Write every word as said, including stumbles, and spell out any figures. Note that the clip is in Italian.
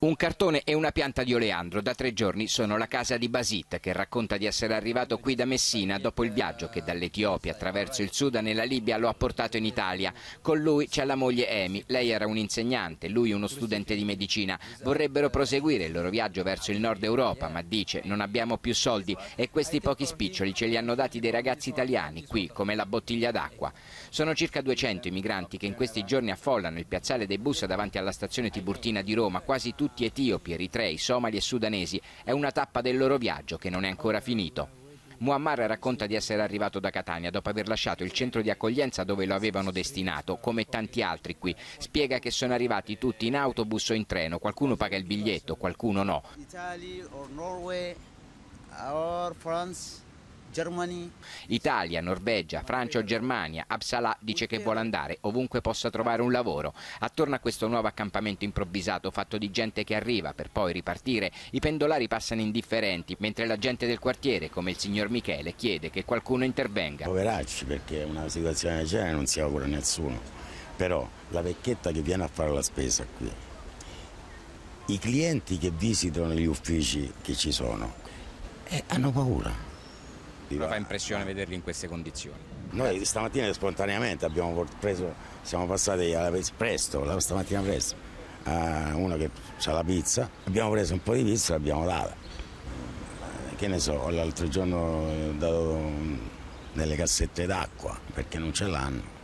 Un cartone e una pianta di oleandro da tre giorni sono la casa di Basit, che racconta di essere arrivato qui da Messina dopo il viaggio che dall'Etiopia attraverso il Sudan e la Libia lo ha portato in Italia. Con lui c'è la moglie Emi, lei era un insegnante, lui uno studente di medicina. Vorrebbero proseguire il loro viaggio verso il nord Europa, ma dice non abbiamo più soldi e questi pochi spiccioli ce li hanno dati dei ragazzi italiani, qui come la bottiglia d'acqua. Sono circa duecento i migranti che in questi giorni affollano il piazzale dei bus davanti alla stazione Tiburtina di Roma, quasi tutti etiopi, eritrei, somali e sudanesi. È una tappa del loro viaggio che non è ancora finito. Muammar racconta di essere arrivato da Catania dopo aver lasciato il centro di accoglienza dove lo avevano destinato, come tanti altri qui. Spiega che sono arrivati tutti in autobus o in treno, qualcuno paga il biglietto, qualcuno no. Italy or Norway or France. Germany. Italia, Norvegia, Francia o Germania. Absalah dice che vuole andare ovunque possa trovare un lavoro. Attorno a questo nuovo accampamento improvvisato fatto di gente che arriva per poi ripartire, i pendolari passano indifferenti, mentre la gente del quartiere, come il signor Michele, chiede che qualcuno intervenga. Poveracci, perché una situazione del genere non si augura a nessuno. Però la vecchietta che viene a fare la spesa qui, i clienti che visitano gli uffici che ci sono, eh, hanno paura. Ma fa impressione vederli in queste condizioni. Noi stamattina spontaneamente abbiamo preso, siamo passati alla, presto, la stamattina presto, a uno che ha la pizza, abbiamo preso un po' di pizza e l'abbiamo data. Che ne so, l'altro giorno ho dato nelle cassette d'acqua perché non ce l'hanno.